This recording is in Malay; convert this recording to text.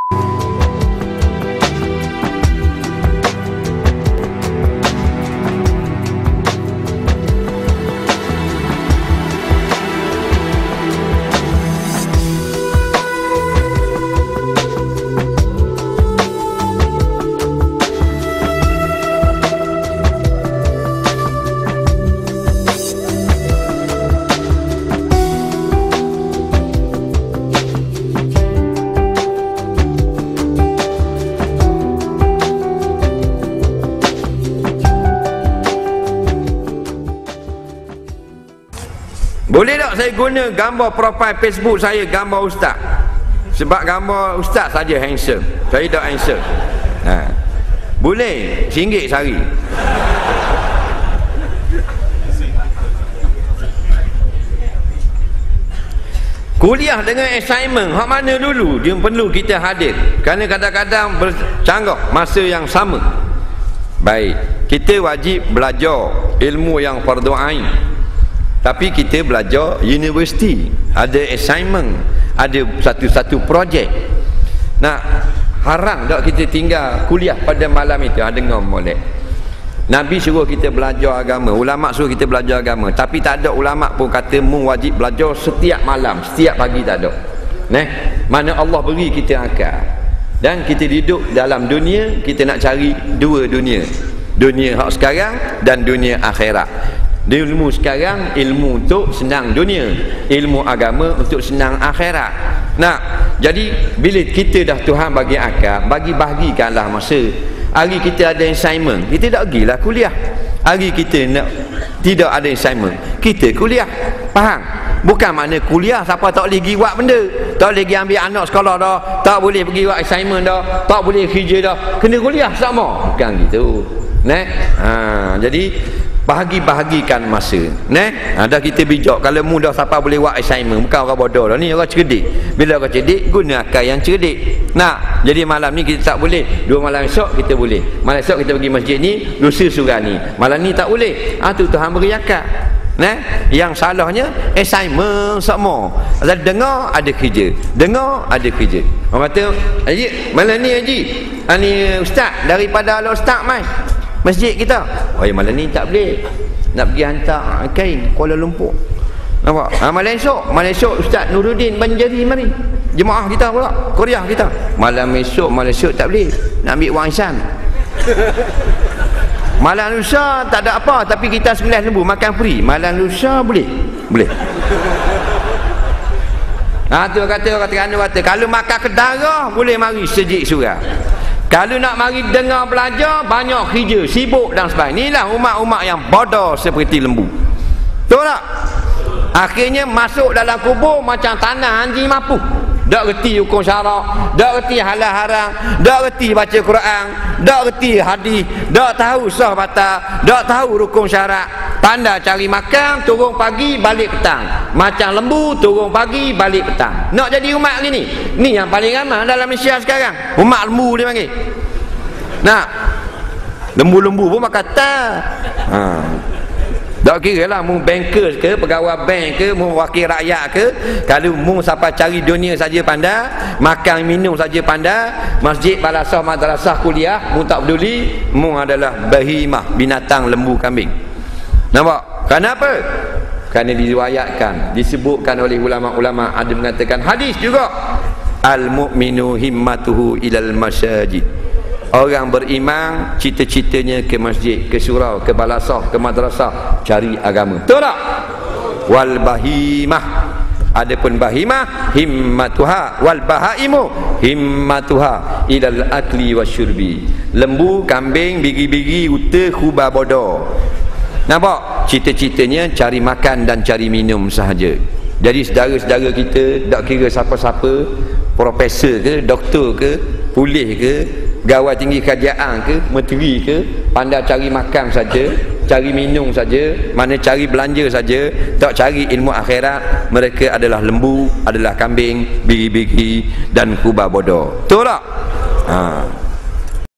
Boleh tak saya guna gambar profil Facebook saya gambar ustaz? Sebab gambar ustaz saja handsome, saya tak handsome. Boleh, RM1 sehari. Kuliah dengan assignment hak mana dulu dia perlu kita hadir, kerana kadang-kadang bercanggah masa yang sama. Baik, kita wajib belajar ilmu yang fardu ain, tapi kita belajar universiti, ada assignment, ada satu-satu projek. Nak haram tak kita tinggal kuliah pada malam itu? Dengar molek, Nabi suruh kita belajar agama, ulama suruh kita belajar agama, tapi tak ada ulama pun kata mu wajib belajar setiap malam, setiap pagi, tak ada. Mana Allah beri kita akal, dan kita hidup dalam dunia, kita nak cari dua dunia, dunia hak sekarang dan dunia akhirat. Ilmu sekarang ilmu untuk senang dunia, ilmu agama untuk senang akhirat. Jadi bila kita dah Tuhan bagi akal, bagikanlah masa. Hari kita ada assignment, kita tak pergilah kuliah. Hari kita nak tidak ada assignment, kita kuliah. Faham? Bukan makna kuliah siapa tak boleh pergi buat benda, tak boleh pergi ambil anak sekolah dah, tak boleh pergi buat assignment dah, tak boleh kerja dah, kena kuliah sama. Bukan gitu. Jadi bahagikan masa. Dah kita bijak. Kalau mudah siapa boleh buat assignment, bukan orang bodoh dah, ni orang cerdik. Bila orang cerdik, guna akal yang cerdik. Jadi malam ni kita tak boleh, dua malam esok kita boleh. Malam esok kita pergi masjid ni, lusa surah ni, malam ni tak boleh. Tu Tuhan beri akal. Yang salahnya assignment semua. Dengar ada kerja, dengar ada kerja. Orang kata, Haji, malam ni Haji, ni ustaz daripada ustaz mai masjid kita. Malam ni tak boleh, nak pergi hantar kain Kuala Lumpur. Nampak? Malam esok Ustaz Nuruddin Banjari mari, jemaah kita pula, Korea kita. Malam esok tak boleh, nak ambil warisan. Malam lusa tak ada apa, tapi kita sembelih lembu makan free. Malam lusa boleh. Tu kata kalau makan kedara boleh mari sejik surah. Kalau nak mari dengar belajar, banyak kerja, sibuk dan sebagainya. Inilah umat-umat yang bodoh seperti lembu. Betul tak? Akhirnya masuk dalam kubur macam tanah anjing mapu. Tak reti hukum syarak, tak reti halal haram, tak reti baca Quran, tak reti hadis, tak tahu sah batal, tak tahu rukun syarat. Pandai cari makan, turun pagi balik petang. Macam lembu, turun pagi balik petang. Nak jadi umat ni, ni yang paling ramai dalam Malaysia sekarang. Umat lembu dia panggil. Lembu-lembu pun makan tak. Tak kira lah mu bankers ke, pegawai bank ke, mu wakil rakyat ke. Kalau mu sampai cari dunia saja pandai, makan minum saja pandai, masjid, madrasah, kuliah mu tak peduli, mu adalah bahimah, binatang lembu kambing. Nampak? Kenapa? Kerana diriwayatkan, disebutkan oleh ulama-ulama, ada mengatakan hadis juga, al-mu'minu himmatuhu ilal masajid. Orang beriman cita-citanya ke masjid, ke surau, ke balasah, ke madrasah, cari agama. Betul tak? Wal bahimah, adapun bahimah himmatuha, wal bahaimu himmatuha ilal akli wasyurbi. Lembu, kambing, bigi-bigi, unta, kuba, bodoh. Nampak? Cita-citanya cari makan dan cari minum sahaja. Jadi saudara-saudara kita, tak kira siapa-siapa, profesor ke, doktor ke, polis ke, pegawai tinggi kerajaan ke, menteri ke, pandai cari makan saja, cari minum saja, mana cari belanja saja, tak cari ilmu akhirat, mereka adalah lembu, adalah kambing, bigi-bigi dan kuba bodoh. Betul tak?